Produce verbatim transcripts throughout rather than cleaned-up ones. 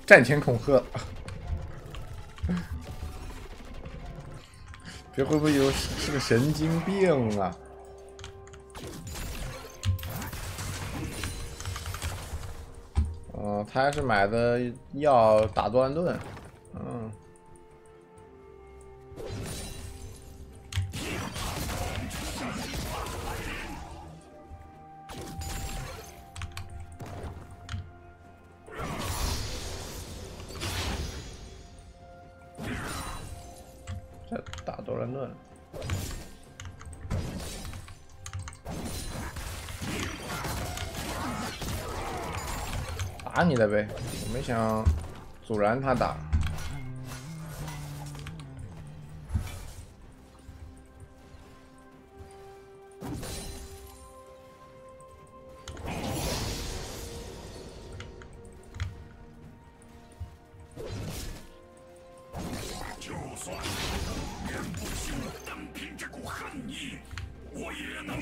战前恐吓。这会不会有是个神经病啊？哦，他还是买的药打多兰顿，嗯。这打多兰顿。 打你的呗，我没想阻拦他打。 就算面不休，单凭这股恨意，我也能。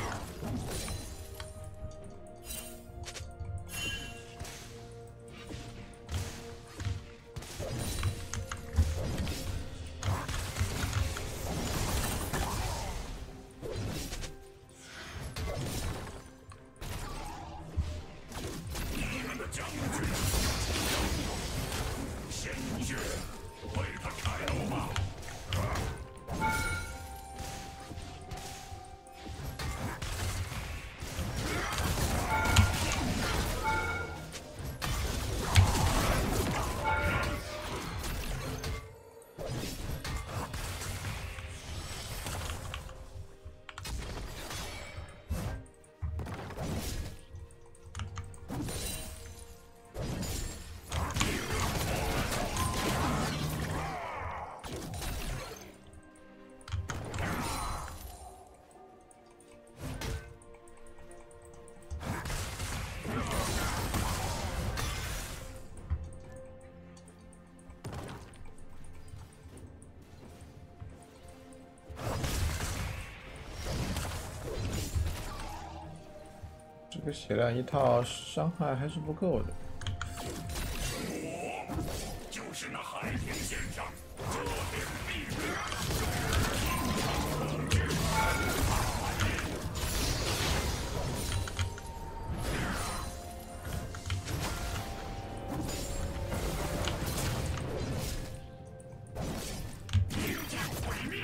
这个血量一套，伤害还是不够的。 我就是那海平线上这片地狱。地界毁灭。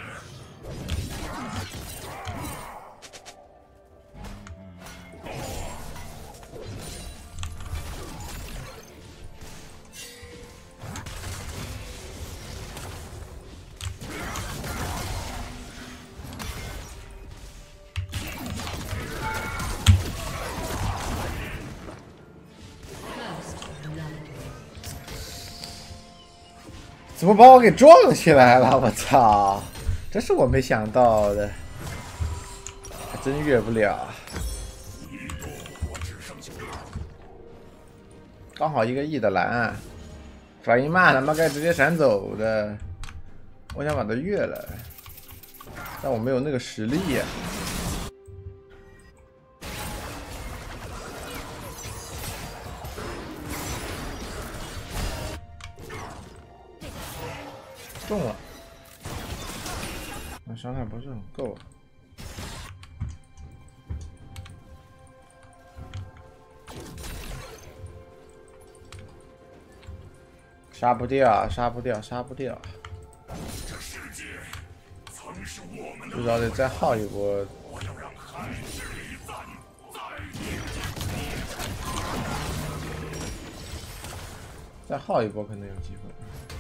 怎么把我给撞起来了？我操！这是我没想到的，还真越不了。刚好一个 E 的蓝，反应慢，他妈该直接闪走的。我想把它越了，但我没有那个实力呀、中了，那伤害不是很够啊。杀不掉，杀不掉，杀不掉。 这世界曾是我们的， 不知道得再耗一波。 我要让海之礼赞再灭。 再耗一波可能有机会。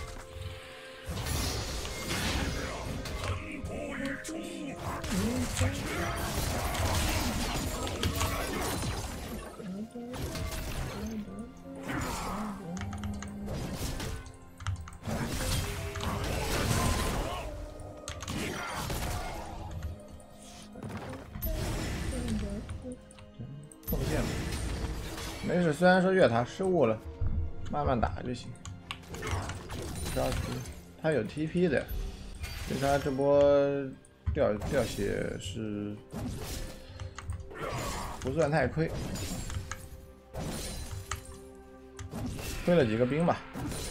奉献吧，没事。虽然说越塔失误了，慢慢打就行。不着急，他有 T P 的，对他这波掉掉血是不算太亏。 推了几个兵吧。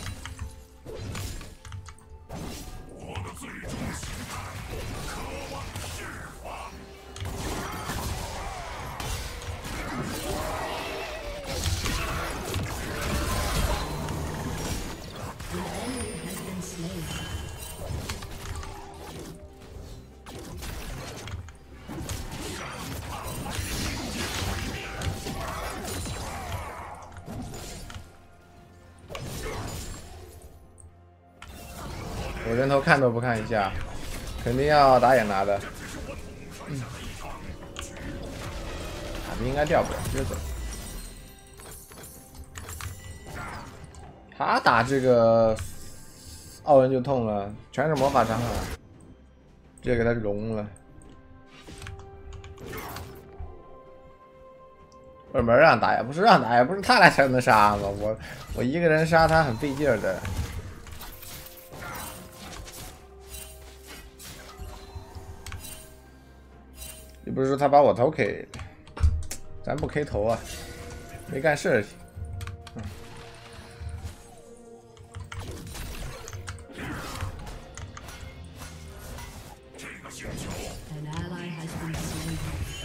我的最终形态，渴望释放。 我人头看都不看一下，肯定要打眼拿的。嗯，塔兵应该掉不了，直接走。他打这个奥恩就痛了，全是魔法伤啊，直接给他融了。不是没让打呀，不是让打呀，不是他来才能杀吗？我我一个人杀他很费劲儿的。你不是说他把我头 K， 咱不 K 头啊，没干事情。嗯。 这个星球。 An ally has been slain.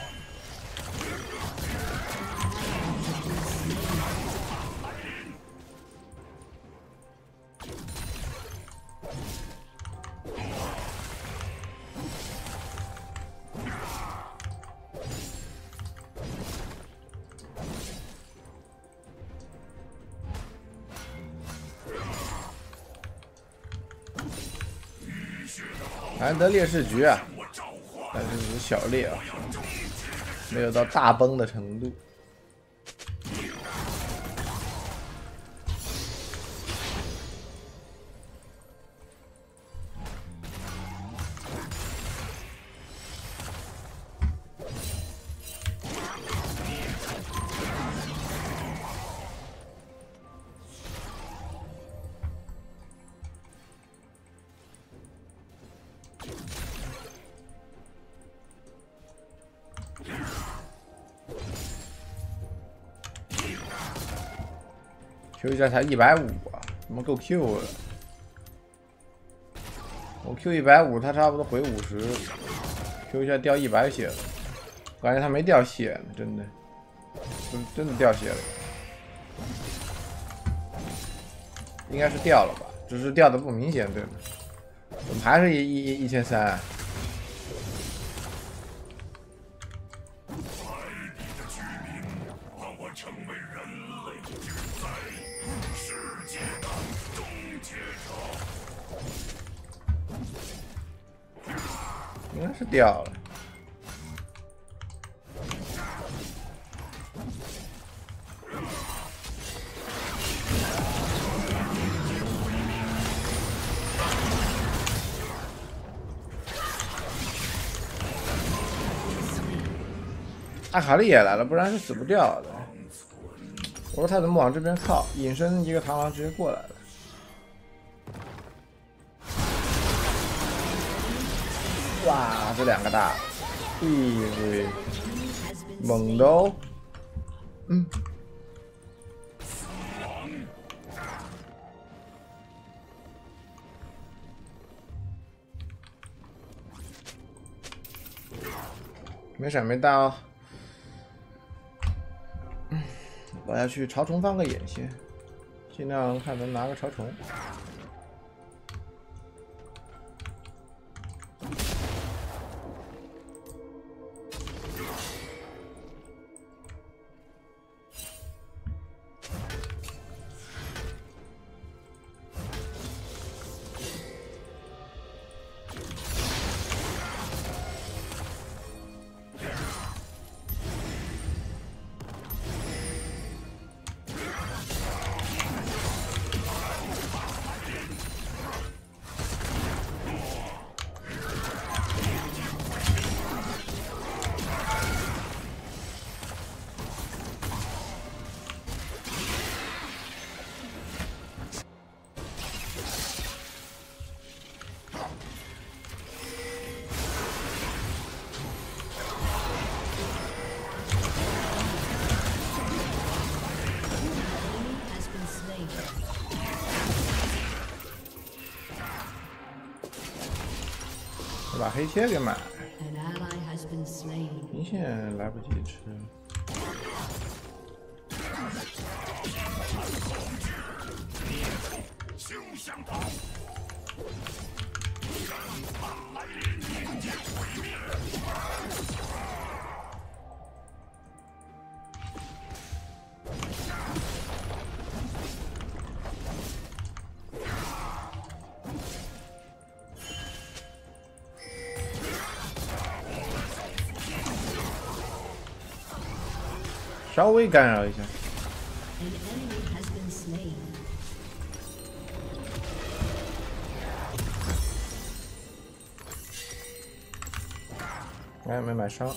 难得劣势局啊，但是是小劣啊，没有到大崩的程度。Q 一下才一百五啊，怎么够 Q 了？我 Q 一百五，他差不多回五十 ，Q 一下掉一百血了，我感觉他没掉血呢，真的，真真的掉血了，应该是掉了吧，只是掉的不明显，对吗？怎么还是一一一千三？ 成为人类之灾，世界的终结者。 应该是掉了。阿卡丽也来了，不然是死不掉的。我说他怎么往这边靠？隐身一个螳螂直接过来了。哇，这两个大，哎喂，猛的哦。嗯。没闪没到。我要去潮虫放个眼先，尽量看能拿个潮虫。 把黑切给买了， An ally has been slain. 银线来不及吃。 休想跑！让他来迎接毁灭！ 稍微干扰一下。 An enemy has been slain. 哎，没买伤。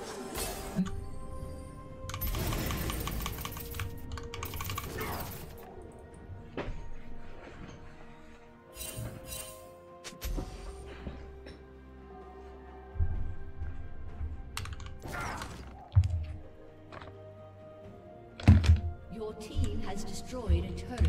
Your team has destroyed a turret.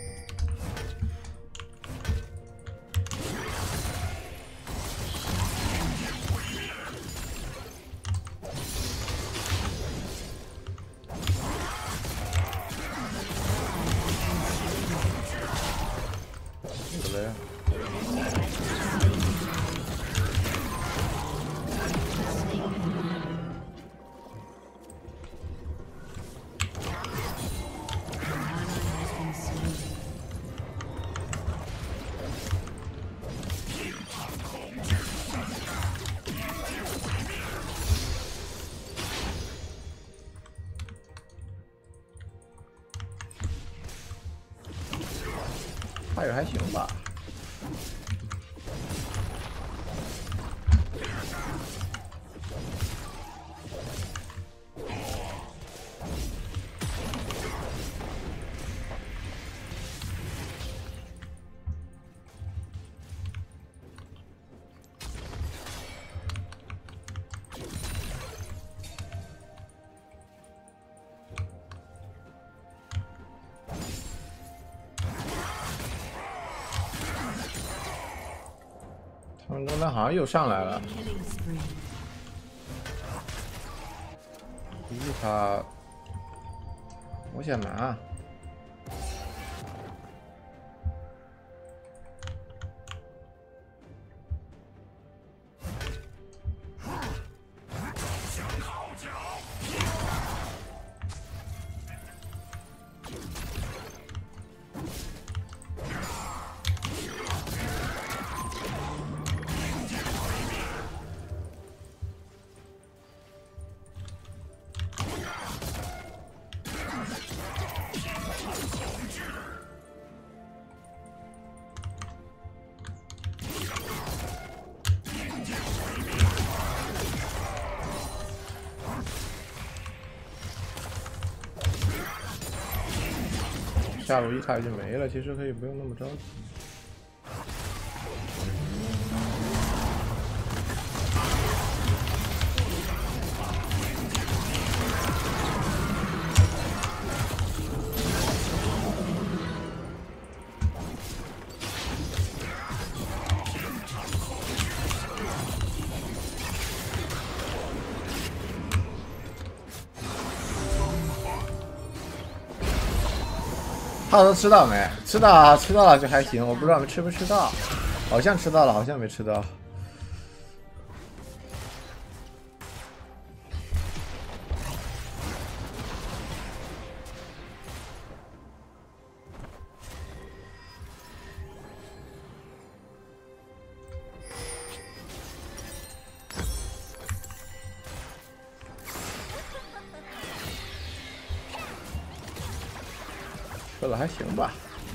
死了呀！ 发育还行吧。他们中单好像又上来了， Killing spree. 第一他，我先拿。 想号角！ 下路一卡就没了，其实可以不用那么着急。他都吃到没？吃到，吃到了就还行。我不知道吃没吃到，好像吃到了，好像没吃到。喝的还行吧。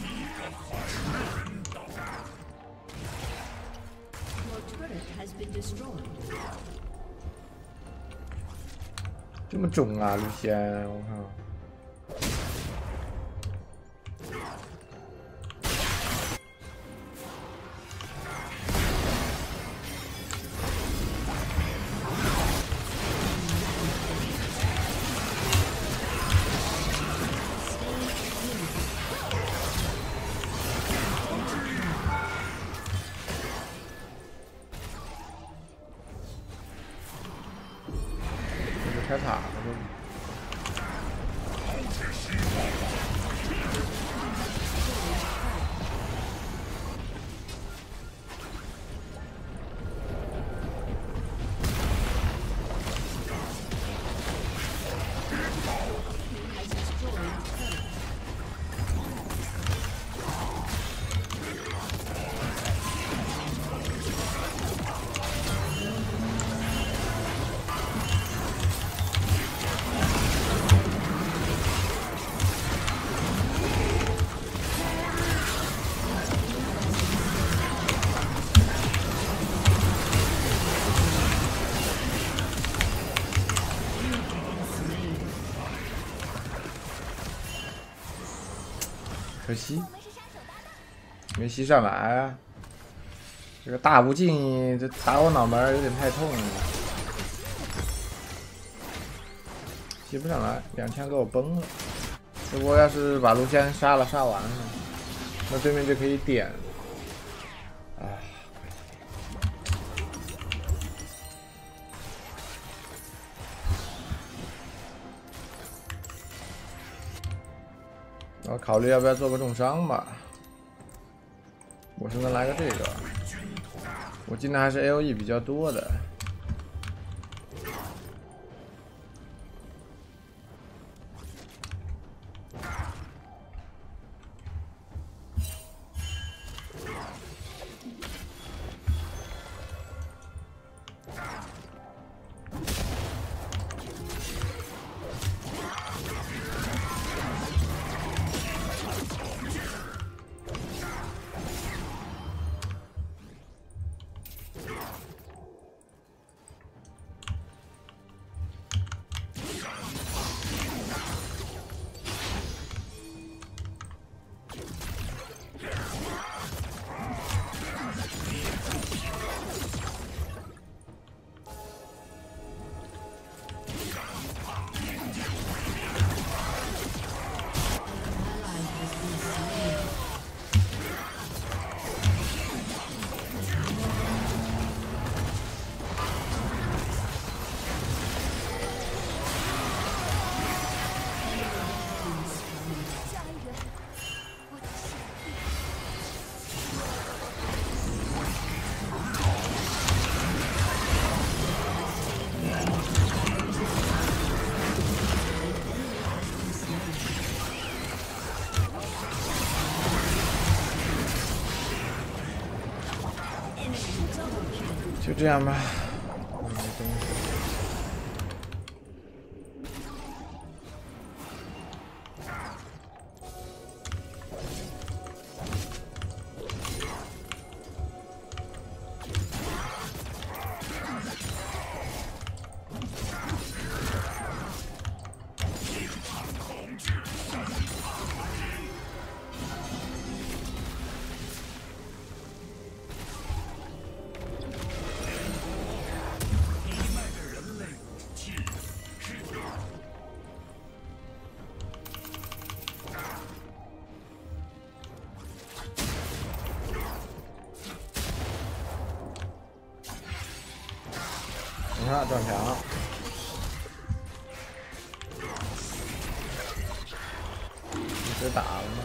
Your turret has been destroyed. 这么重啊，吕仙，我靠！ 开塔了都。可惜没吸上来啊！这个大无尽，这打我脑门有点太痛了，吸不上来，两枪给我崩了。这波要是把卢仙杀了，杀完了，那对面就可以点。啊！我考虑要不要做个重伤吧。我现在来个这个，我进的还是 A O E 比较多的。就这样吧。你看撞墙，一直打了吗？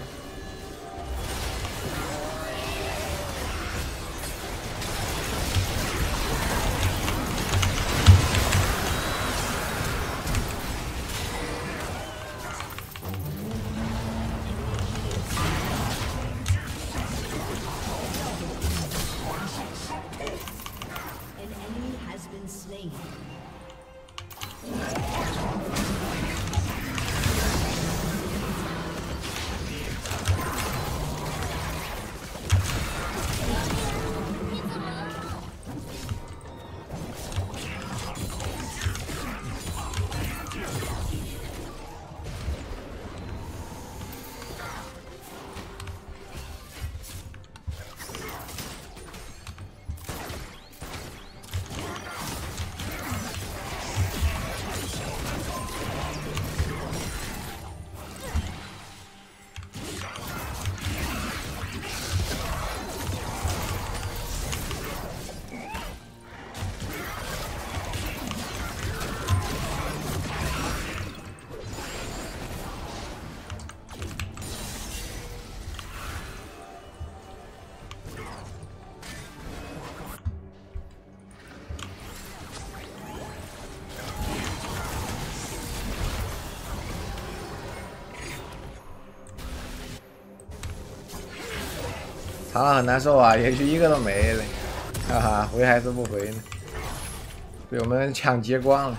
场上很难受啊，也许一个都没了，哈哈，回还是不回呢？被我们抢劫光了。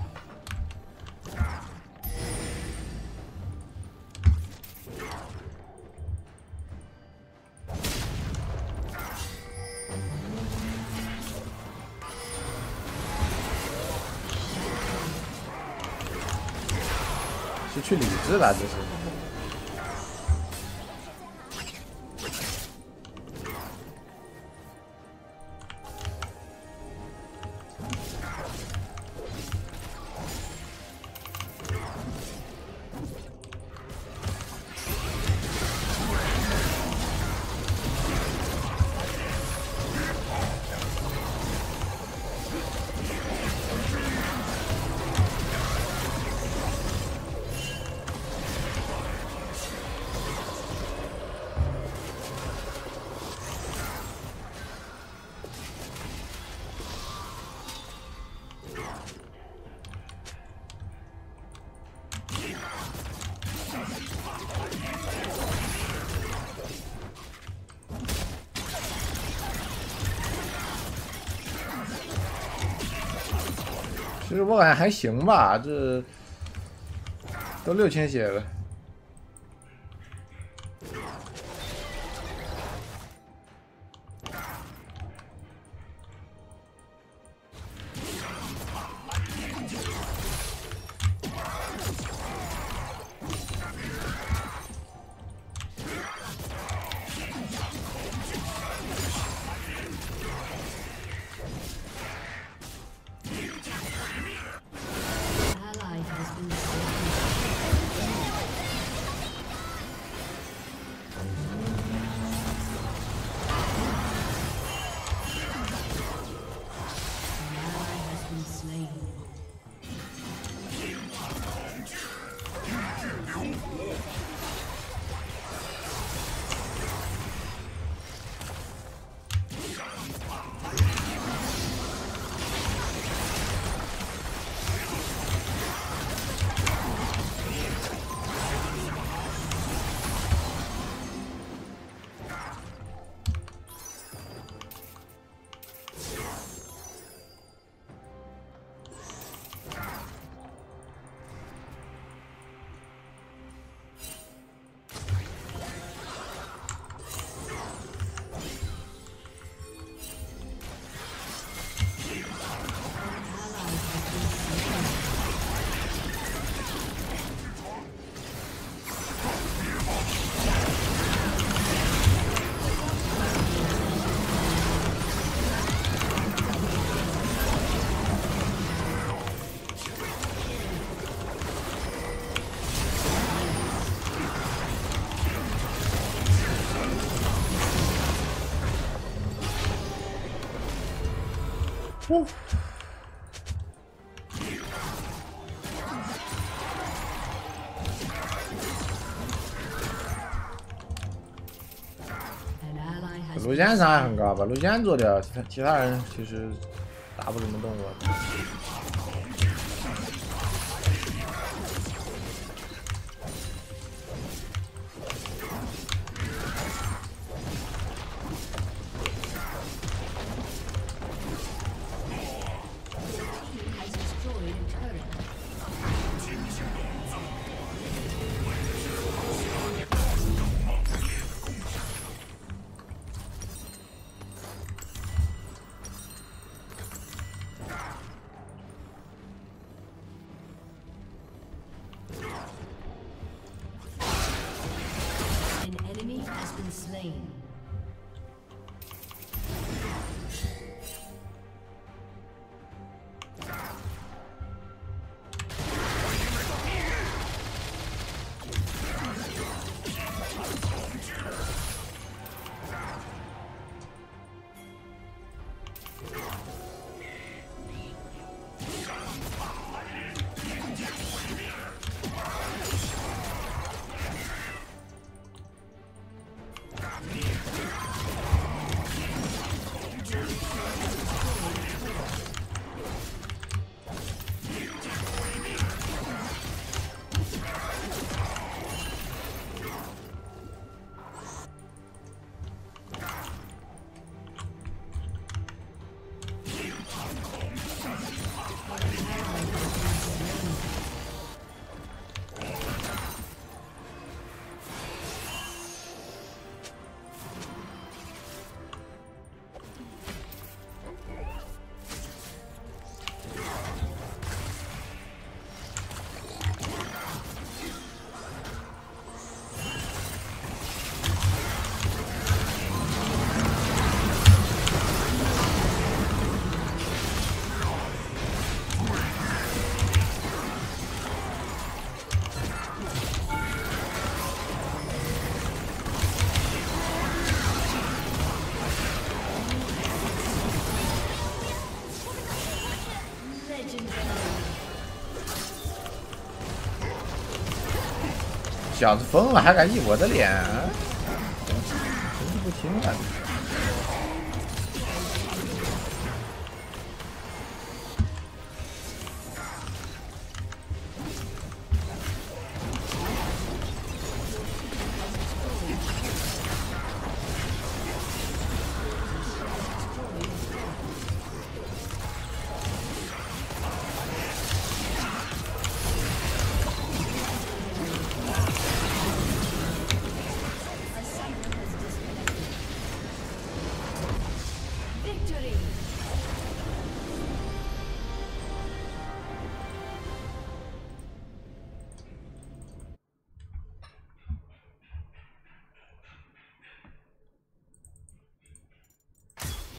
失去理智了，这是。 其实我感觉还行吧，这都六千血了。哦，路线上还很高吧？路线做掉，其他其他人其实打不怎么动我。 小子疯了，还敢议我的脸？真是不听啊！